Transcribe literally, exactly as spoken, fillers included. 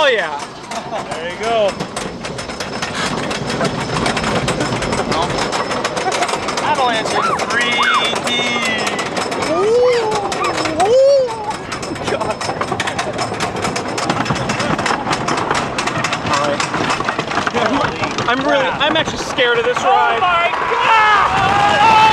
yeah. There you go. Avalanche in three D. Ooh, ooh. God. All right. I'm really, I'm actually scared of this ride. Oh my God!